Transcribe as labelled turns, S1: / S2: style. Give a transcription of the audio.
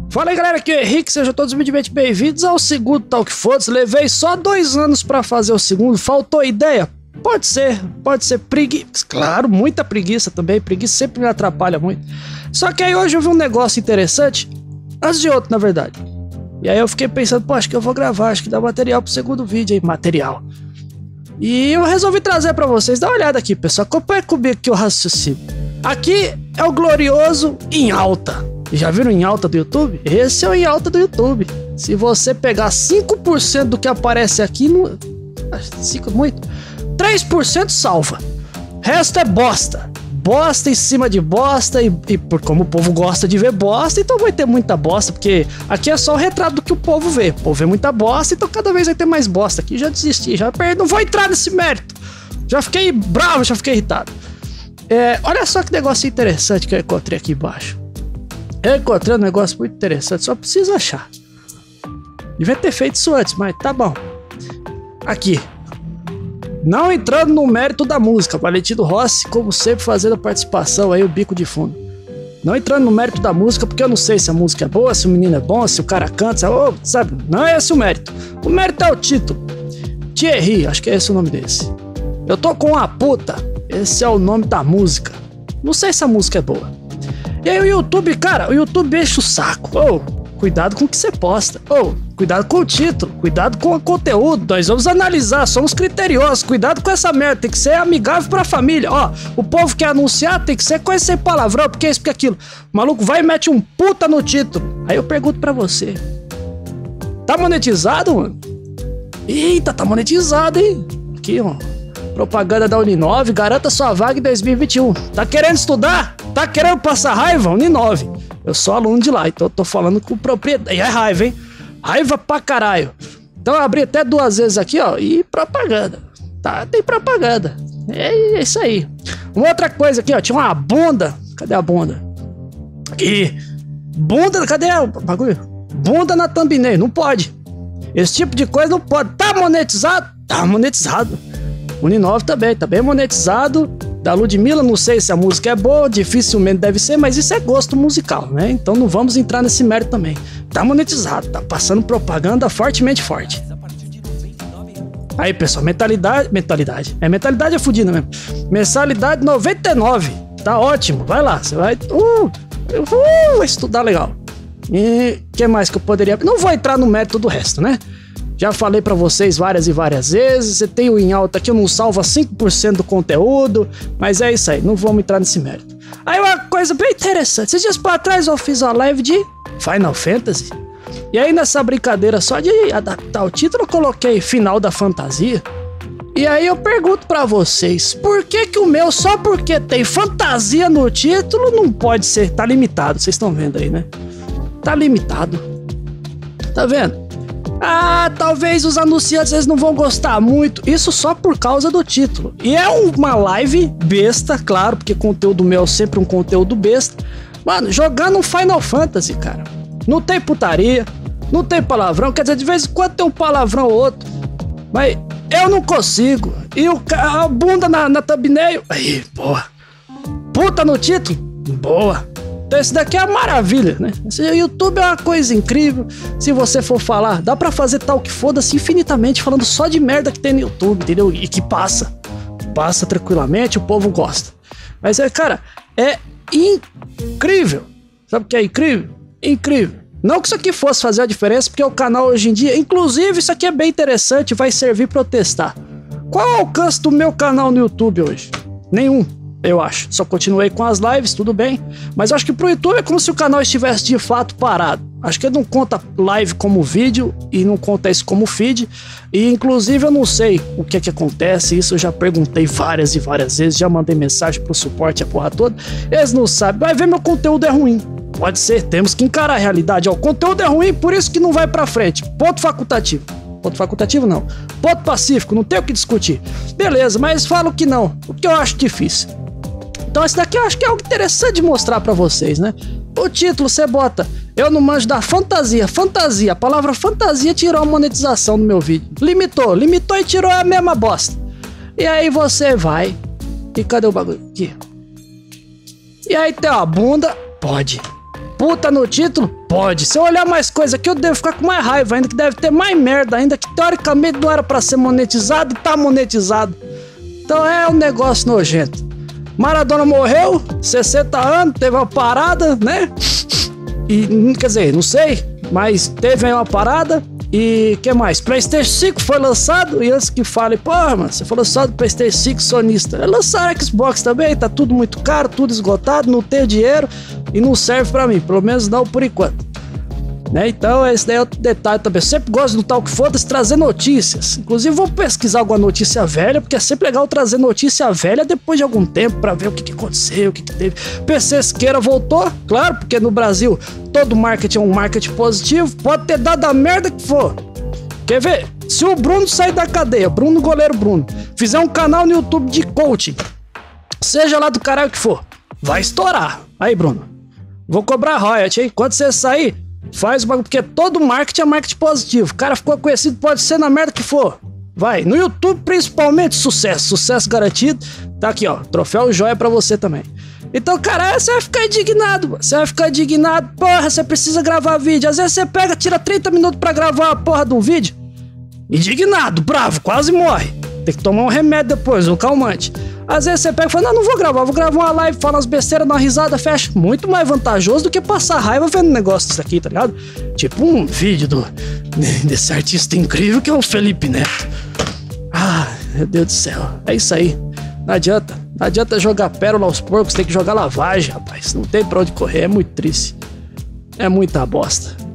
S1: Fala aí galera, aqui é o Henrique, sejam todos humildemente bem-vindos ao segundo Talk Foda-se. Levei só 2 anos pra fazer o segundo, faltou ideia? Pode ser preguiça, claro, muita preguiça também, preguiça sempre me atrapalha muito. Só que aí hoje eu vi um negócio interessante, antes de outro na verdade. E aí eu fiquei pensando, pô, acho que eu vou gravar, acho que dá material pro segundo vídeo aí, material. E eu resolvi trazer pra vocês, dá uma olhada aqui pessoal, acompanha comigo aqui o raciocínio. Aqui é o glorioso em alta. Já viram em alta do YouTube? Esse é o em alta do YouTube. Se você pegar 5% do que aparece aqui, no 5 muito, 3% salva. Resto é bosta. Bosta em cima de bosta. E por como o povo gosta de ver bosta, então vai ter muita bosta. Porque aqui é só o retrato do que o povo vê. O povo vê muita bosta, então cada vez vai ter mais bosta. Aqui já desisti, já perdi, não vou entrar nesse mérito. Já fiquei bravo, já fiquei irritado. Olha só que negócio interessante que eu encontrei aqui embaixo. Eu encontrei um negócio muito interessante, só preciso achar. Devia ter feito isso antes, mas tá bom. Aqui. Não entrando no mérito da música, Valentino Rossi, como sempre, fazendo a participação aí, o bico de fundo. Não entrando no mérito da música, porque eu não sei se a música é boa, se o menino é bom, se o cara canta, sabe? Não é esse o mérito. O mérito é o título. Thierry, acho que é esse o nome desse. Eu tô com uma puta. Esse é o nome da música. Não sei se a música é boa. E aí o YouTube, cara, o YouTube enche o saco. Cuidado com o que você posta. Cuidado com o título, cuidado com o conteúdo. Nós vamos analisar, somos criteriosos. Cuidado com essa merda, tem que ser amigável pra família. O povo quer anunciar, tem que ser coisa sem palavrão, porque isso, porque aquilo. O maluco vai e mete um puta no título. Aí eu pergunto pra você: tá monetizado, mano? Eita, tá monetizado, hein? Aqui, ó. Propaganda da Uninove, garanta sua vaga em 2021. Tá querendo estudar? Tá querendo passar raiva? Uninove. Eu sou aluno de lá, então eu tô falando com propriedade. E é raiva, hein? Raiva pra caralho. Então eu abri até 2 vezes aqui, ó. E propaganda. Tá, tem propaganda. É isso aí. Uma outra coisa aqui, ó. Tinha uma bunda. Cadê a bunda? Aqui. Bunda, cadê o bagulho? Bunda na thumbnail. Não pode. Esse tipo de coisa não pode. Tá monetizado? Tá monetizado. Uninove também, tá bem monetizado. Da Ludmilla, não sei se a música é boa, dificilmente deve ser, mas isso é gosto musical, né? Então não vamos entrar nesse mérito também. Tá monetizado, tá passando propaganda fortemente forte. Aí, pessoal, mentalidade é fodida mesmo. Mensalidade 99, tá ótimo, vai lá, você vai estudar legal. E o que mais que eu poderia... Não vou entrar no mérito do resto, né? Já falei pra vocês várias e várias vezes. Você tem o em alta aqui, eu não salvo 5% do conteúdo. Mas é isso aí, não vamos entrar nesse mérito. Aí uma coisa bem interessante. Esses dias pra trás eu fiz uma live de Final Fantasy. E aí nessa brincadeira só de adaptar o título, eu coloquei Final da Fantasia. E aí eu pergunto pra vocês, por que o meu, só porque tem fantasia no título, não pode ser? Tá limitado, vocês estão vendo aí, né? Tá limitado. Tá vendo? Talvez os anunciantes eles não vão gostar muito. Isso só por causa do título. E é uma live besta, claro, porque conteúdo meu é sempre um conteúdo besta. Mano, jogando um Final Fantasy, cara. Não tem putaria, não tem palavrão. Quer dizer, de vez em quando tem um palavrão ou outro. Mas eu não consigo. E a bunda na thumbnail. Aí, boa. Puta no título. Boa. Então esse daqui é uma maravilha, né? Esse YouTube é uma coisa incrível. Se você for falar, dá pra fazer tal que foda-se infinitamente falando só de merda que tem no YouTube, entendeu? E que passa tranquilamente, o povo gosta. Mas cara, é incrível. Sabe o que é incrível? Incrível. Não que isso aqui fosse fazer a diferença, porque o canal hoje em dia, inclusive isso aqui é bem interessante, vai servir pra eu testar. Qual é o alcance do meu canal no YouTube hoje? Nenhum. Eu acho, só continuei com as lives, tudo bem. Mas eu acho que pro YouTube é como se o canal estivesse de fato parado. Acho que ele não conta live como vídeo e não conta isso como feed. E inclusive eu não sei o que é que acontece. Isso eu já perguntei várias e várias vezes. Já mandei mensagem pro suporte, a porra toda. Eles não sabem, vai ver meu conteúdo é ruim. Pode ser, temos que encarar a realidade. O conteúdo é ruim, por isso que não vai pra frente. Ponto facultativo. Ponto facultativo não. Ponto pacífico, não tem o que discutir. Beleza, mas falo que não, o que eu acho difícil. Então esse daqui eu acho que é algo interessante de mostrar pra vocês, né? O título você bota, eu não manjo da fantasia. Fantasia, a palavra fantasia tirou a monetização do meu vídeo. Limitou e tirou a mesma bosta. E aí você vai, e cadê o bagulho? Aqui. E aí tem a bunda, pode. puta no título? Pode. Se eu olhar mais coisa aqui, eu devo ficar com mais raiva ainda, que deve ter mais merda ainda, que teoricamente não era pra ser monetizado e tá monetizado. Então é um negócio nojento. Maradona morreu, 60 anos, teve uma parada, né? E, quer dizer, não sei, mas teve aí uma parada. E que mais? PlayStation 5 foi lançado. E antes que fale, porra, mano, você falou só do PlayStation 5 sonista. Lançaram Xbox também, tá tudo muito caro, tudo esgotado, não tenho dinheiro e não serve pra mim, pelo menos não por enquanto. Né? Então, esse daí é outro detalhe também. Eu sempre gosto do Tal Que Foda-se trazer notícias. Inclusive, vou pesquisar alguma notícia velha, porque é sempre legal trazer notícia velha depois de algum tempo pra ver o que aconteceu, o que teve. PC Siqueira voltou, claro, porque no Brasil todo marketing é um marketing positivo. Pode ter dado a merda que for. Quer ver? Se o Bruno sair da cadeia, Bruno Goleiro Bruno, fizer um canal no YouTube de coaching, seja lá do caralho que for, vai estourar. Aí, Bruno, vou cobrar royalty, hein? Quando você sair, faz o bagulho, porque todo marketing é marketing positivo. O cara ficou conhecido, pode ser na merda que for. Vai, no YouTube principalmente, sucesso garantido. Tá aqui, ó, troféu joia pra você também. Então, cara, você vai ficar indignado, você vai ficar indignado. Porra, você precisa gravar vídeo. Às vezes você pega, tira 30 minutos pra gravar a porra de um vídeo. Indignado, bravo, quase morre. Tem que tomar um remédio depois, um calmante. Às vezes você pega e fala, não vou gravar uma live, fala umas besteiras, dá uma risada, fecha. Muito mais vantajoso do que passar raiva vendo um negócio desse aqui, tá ligado? Tipo um vídeo desse artista incrível que é o Felipe Neto. Ah, meu Deus do céu. É isso aí. Não adianta jogar pérola aos porcos, tem que jogar lavagem, rapaz. Não tem pra onde correr, é muito triste. É muita bosta.